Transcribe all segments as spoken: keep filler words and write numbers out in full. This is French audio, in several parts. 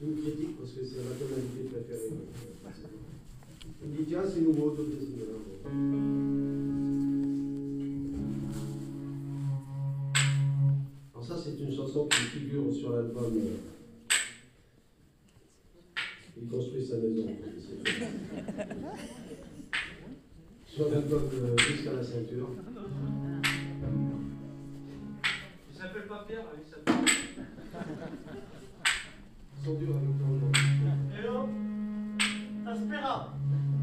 une critique parce que c'est la tonalité préférée. Il me dit tiens, c'est nouveau, tout plaisir. Alors ça, c'est une chanson qui figure sur l'album. Il construit sa maison. Sur l'album Jusqu'à la ceinture. Il s'appelle pas Pierre, il s'appelle. Ils sont durs avec toi aujourd'hui. Hello, Aspera.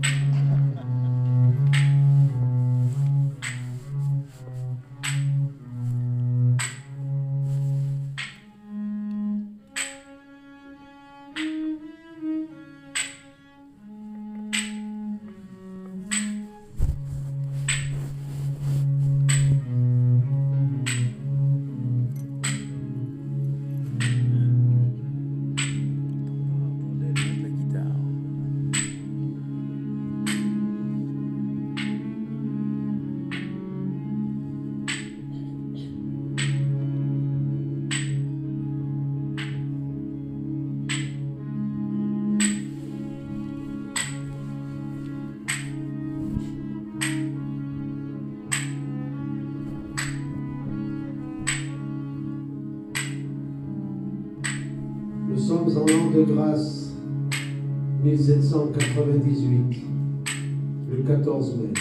Nous sommes en l'an de grâce mille sept cent quatre-vingt-dix-huit, le quatorze mai.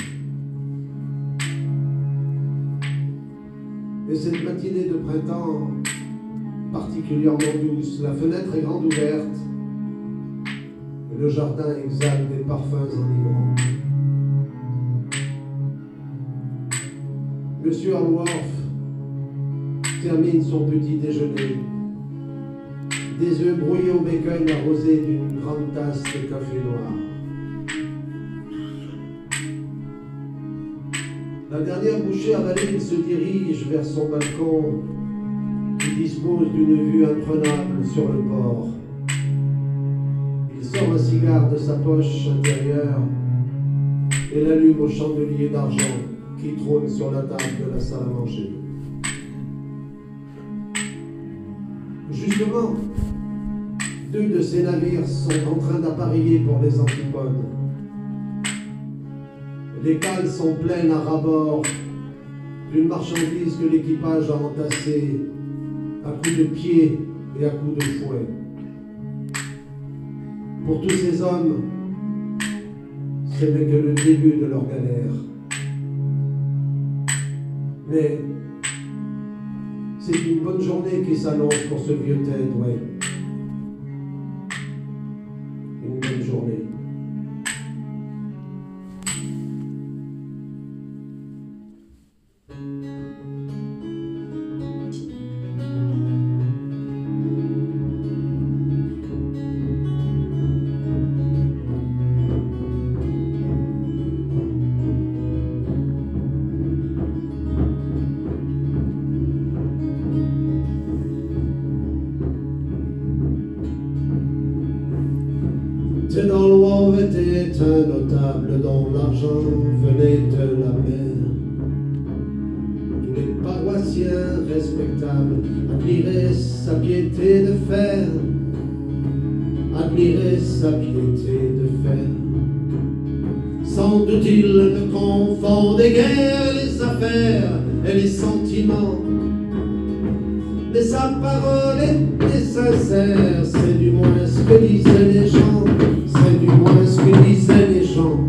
Et cette matinée de printemps particulièrement douce, la fenêtre est grande ouverte et le jardin exhale des parfums enivrants. Monsieur Allworth termine son petit déjeuner. Des œufs brouillés au bacon arrosés d'une grande tasse de café noir. La dernière bouchée avalée, il se dirige vers son balcon qui dispose d'une vue imprenable sur le port. Il sort un cigare de sa poche intérieure et l'allume au chandelier d'argent qui trône sur la table de la salle à manger. Justement, deux de ces navires sont en train d'appareiller pour les antipodes. Les cales sont pleines à ras-bord d'une marchandise que l'équipage a entassée à coups de pied et à coups de fouet. Pour tous ces hommes, ce n'est que le début de leur galère. Mais c'est une bonne journée qui s'annonce pour ce vieux Ted, ouais. Une bonne journée. Ted Allworth était un notable dont l'argent venait de la mer. Tous les paroissiens respectables admiraient sa piété de fer, admiraient sa piété de fer. Sans doute il ne confondait guère les affaires et les sentiments, mais sa parole était sincère, c'est du moins ce que disaient les gens. C'est du moins ce que disaient les gens.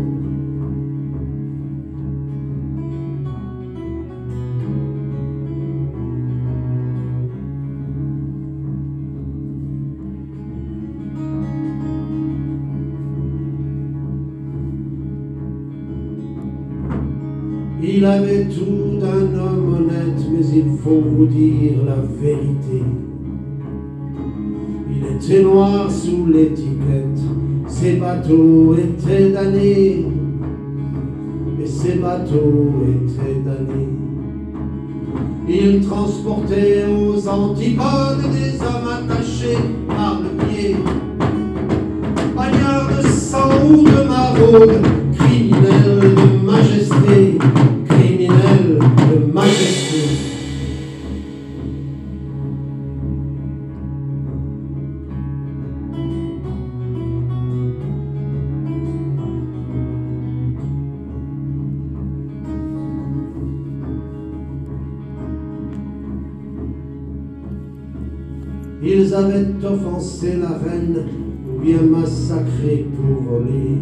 Il avait tout d'un homme honnête, mais il faut vous dire la vérité. Il était noir sous l'étiquette. Ces bateaux étaient damnés, et ces bateaux étaient damnés. Il transportait aux antipodes des hommes attachés par le pied, bagnards de sang ou de maraude, criminels de majesté, criminels de majesté. ils avaient offensé la reine ou bien massacré pour voler.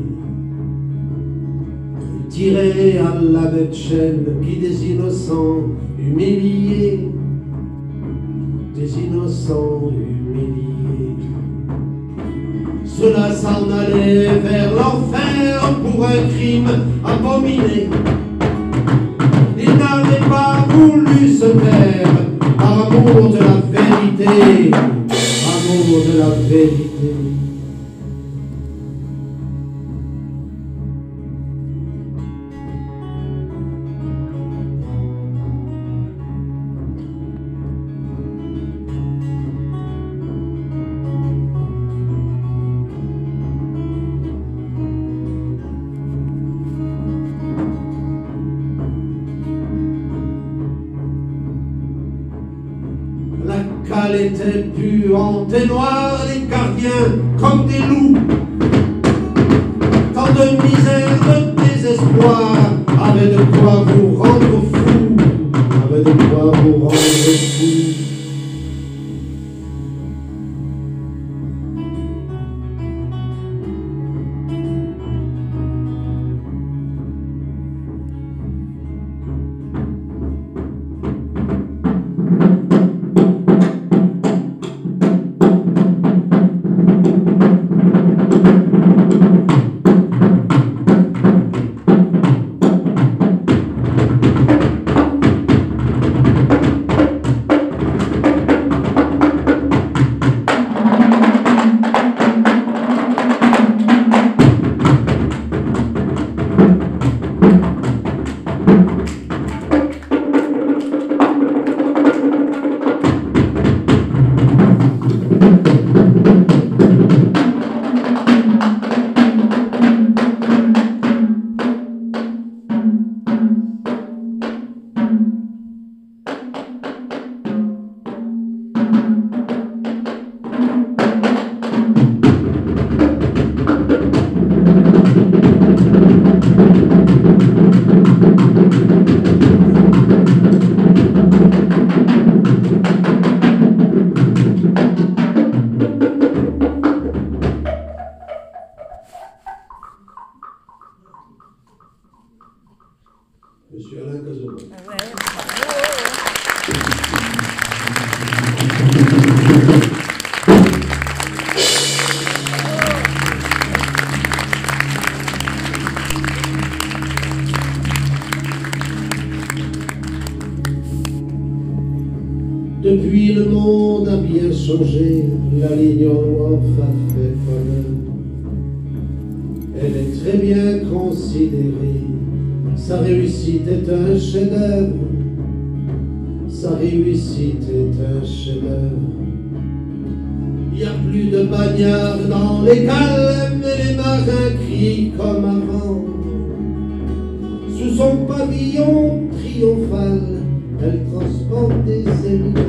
Ils tiraient à la même chaîne qui des innocents humiliés, des innocents humiliés. Ceux-là s'en allaient vers l'enfer pour un crime abominé. Ils n'avaient pas voulu se taire par amour de la vérité, amour de la vérité. La cale était puante et noire, les gardiens comme des loups. Tant de misère, de désespoir, avait de quoi vous rendre fou, avait de quoi vous rendre fou. Monsieur Alain Cazot. Ouais, depuis le monde a bien changé, la ligne en noir a fait bonheur. Elle est très bien considérée. Sa réussite est un chef-d'œuvre, sa réussite est un chef-d'œuvre. Il n'y a plus de bagnards dans les cales, mais les marins crient comme avant. Sous son pavillon triomphal, elle transporte des émigrants.